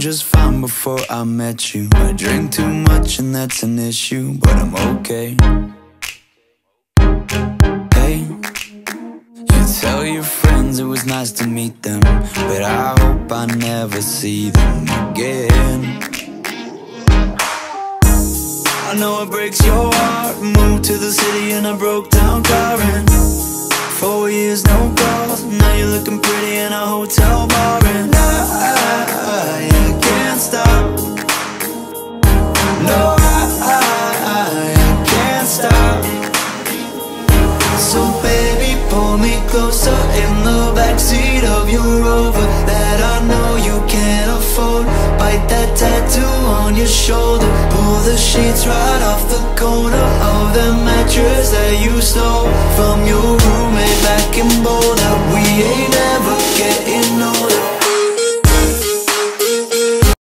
just fine before I met you. I drink too much and that's an issue, but I'm okay. Hey, you tell your friends it was nice to meet them, but I hope I never see them again. I know it breaks your heart. Moved to the city in a broke down car, and 4 years no calls. Now you're looking pretty in a hotel bar, and I can't stop. No, I can't stop. So baby, pull me closer in the backseat of your Rover that I know you can't afford. Bite that tattoo on your shoulder. Pull the sheets right off the corner of the mattress that you stole from your roommate back in Boulder. We ain't